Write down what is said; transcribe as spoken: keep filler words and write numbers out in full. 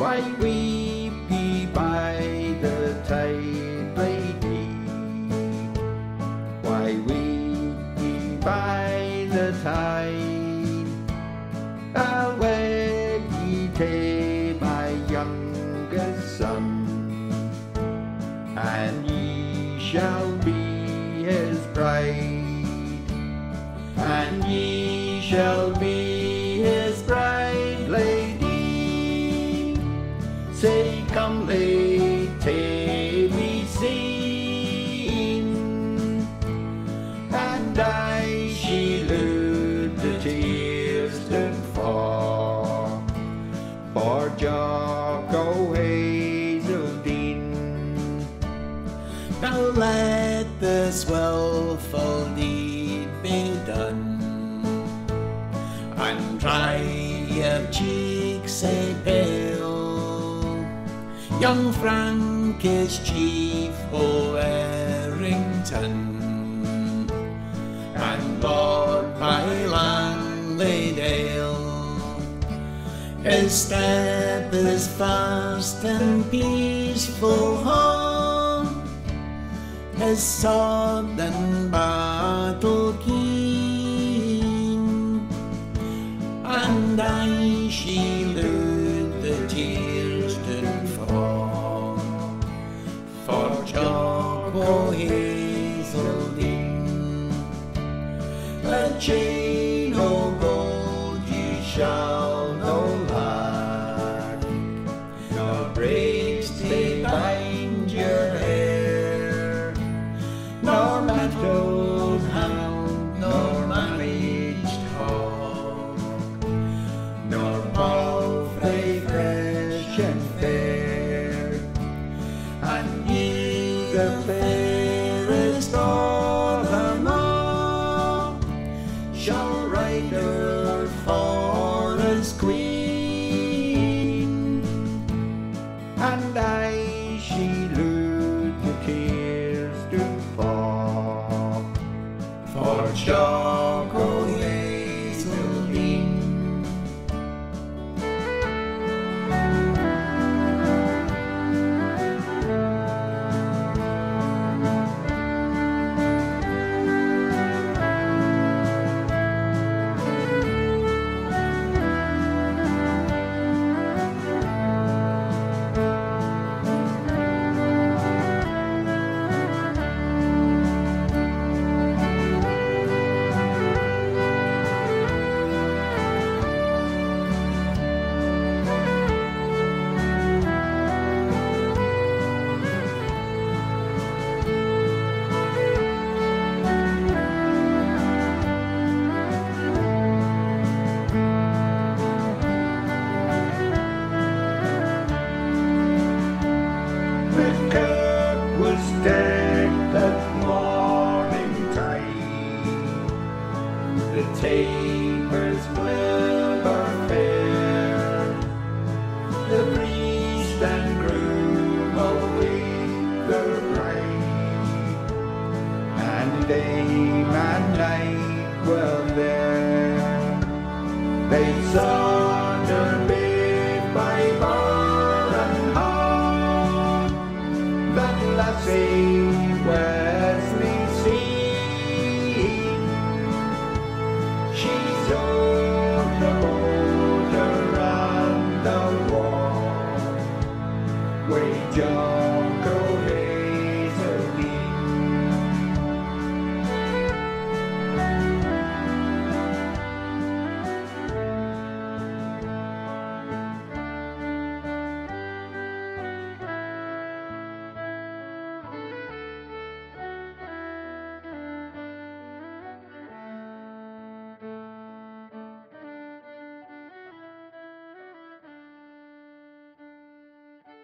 Why weep ye by the tide, lady? Why weep ye by the tide? Away ye take my youngest son, and ye shall be his bride, and ye shall be his bride, lady. Say, come, lady, be seen, and I she loot the tears that fall for Jock O Hazeldean. Now let this willful deed be done, and dry your cheeks, say pale. Young Frank is chief o' Errington, and Lord by Langleydale. His step is fast and peaceful home, his sword and battle keen, and I she lured the tears